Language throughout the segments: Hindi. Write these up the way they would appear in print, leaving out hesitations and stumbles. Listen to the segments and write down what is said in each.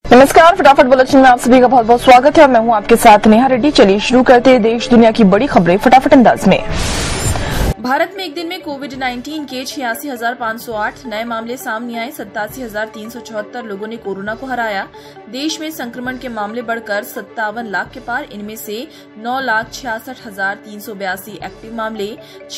नमस्कार, फटाफट बुलेटिन में आप सभी का बहुत बहुत स्वागत है। मैं हूं आपके साथ नेहा रेड्डी। चलिए शुरू करते हैं देश दुनिया की बड़ी खबरें फटाफट अंदाज में। भारत में एक दिन में कोविड-19 के 86,508 नए मामले सामने आए। 87,374 लोगों ने कोरोना को हराया। देश में संक्रमण के मामले बढ़कर 57 लाख के पार। इनमें से 9,66,382 एक्टिव मामले,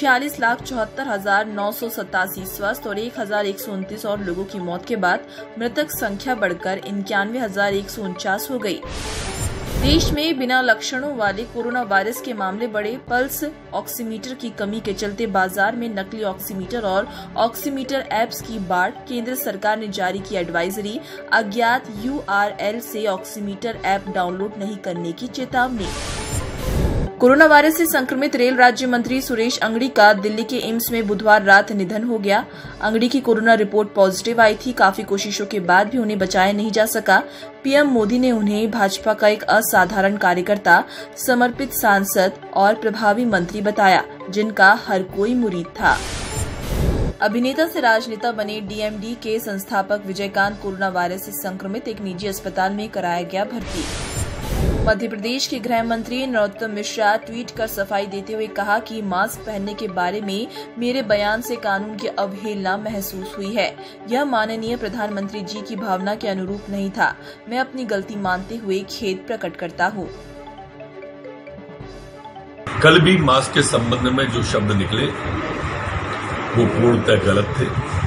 46,74,987 स्वस्थ और 1,129 और लोगों की मौत के बाद मृतक संख्या बढ़कर 91,149 हो गई। देश में बिना लक्षणों वाले कोरोना वायरस के मामले बढ़े। पल्स ऑक्सीमीटर की कमी के चलते बाजार में नकली ऑक्सीमीटर और ऑक्सीमीटर ऐप्स की बाढ़। केंद्र सरकार ने जारी की एडवाइजरी, अज्ञात URL से ऑक्सीमीटर ऐप डाउनलोड नहीं करने की चेतावनी। कोरोना वायरस से संक्रमित रेल राज्य मंत्री सुरेश अंगड़ी का दिल्ली के एम्स में बुधवार रात निधन हो गया। अंगड़ी की कोरोना रिपोर्ट पॉजिटिव आई थी। काफी कोशिशों के बाद भी उन्हें बचाया नहीं जा सका। पीएम मोदी ने उन्हें भाजपा का एक असाधारण कार्यकर्ता, समर्पित सांसद और प्रभावी मंत्री बताया, जिनका हर कोई मुरीद था। अभिनेता से राजनेता बने DMD के संस्थापक विजयकांत कोरोना वायरस से संक्रमित एक निजी अस्पताल में कराया गया भर्ती। मध्य प्रदेश के गृह मंत्री नरोत्तम मिश्रा ट्वीट कर सफाई देते हुए कहा कि मास्क पहनने के बारे में मेरे बयान से कानून की अवहेलना महसूस हुई है। यह माननीय प्रधानमंत्री जी की भावना के अनुरूप नहीं था। मैं अपनी गलती मानते हुए खेद प्रकट करता हूँ। कल भी मास्क के संबंध में जो शब्द निकले वो पूर्णतः गलत थे।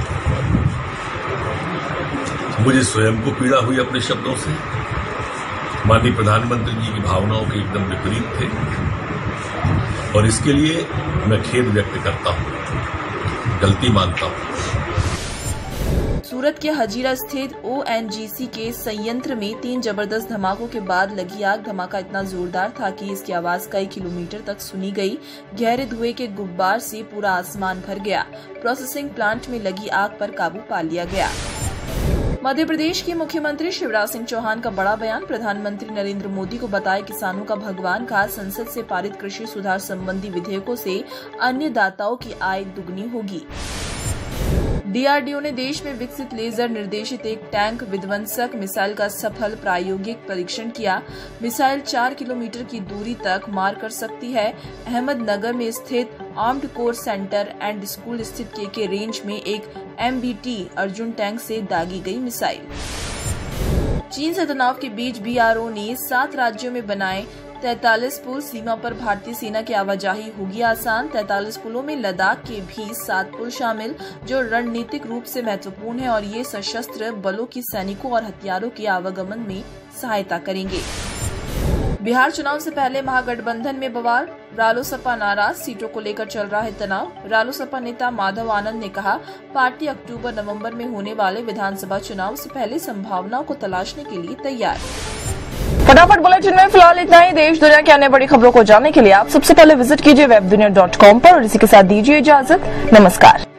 मुझे स्वयं को पीड़ा हुई अपने शब्दों से। माननीय प्रधानमंत्री जी की भावनाओं के एकदम विपरीत थे और इसके लिए मैं खेद व्यक्त करता हूं, गलती मानता हूं। सूरत के हजीरा स्थित ONGC के संयंत्र में 3 जबरदस्त धमाकों के बाद लगी आग। धमाका इतना जोरदार था कि इसकी आवाज कई किलोमीटर तक सुनी गई। गहरे धुएं के गुब्बार से पूरा आसमान भर गया। प्रोसेसिंग प्लांट में लगी आग पर काबू पा लिया गया। मध्य प्रदेश के मुख्यमंत्री शिवराज सिंह चौहान का बड़ा बयान। प्रधानमंत्री नरेंद्र मोदी को बताया किसानों का भगवान। कहा संसद से पारित कृषि सुधार संबंधी विधेयकों से अन्य दाताओं की आय दुगनी होगी। DRDO ने देश में विकसित लेजर निर्देशित एक टैंक विध्वंसक मिसाइल का सफल प्रायोगिक परीक्षण किया। मिसाइल 4 किलोमीटर की दूरी तक मार कर सकती है। अहमदनगर में स्थित armed corps centre and school स्थित KK रेंज में एक MBT अर्जुन टैंक से दागी गई मिसाइल। चीन से तनाव के बीच BRO ने 7 राज्यों में बनाए 43 पुल। सीमा पर भारतीय सेना की आवाजाही होगी आसान। 43 पुलों में लद्दाख के भी 7 पुल शामिल, जो रणनीतिक रूप से महत्वपूर्ण है और ये सशस्त्र बलों की सैनिकों और हथियारों के आवागमन में सहायता करेंगे। बिहार चुनाव से पहले महागठबंधन में बवाल। रालोसपा नाराज, सीटों को लेकर चल रहा है तनाव। रालोसपा नेता माधव आनंद ने कहा पार्टी अक्टूबर-नवंबर में होने वाले विधानसभा चुनाव से पहले संभावनाओं को तलाशने के लिए तैयार। फटाफट बुलेटिन में फिलहाल इतना ही। देश दुनिया की अन्य बड़ी खबरों को जानने के लिए आप सबसे पहले विजिट कीजिए webdunia.com पर और इसी के साथ दीजिए इजाजत। नमस्कार।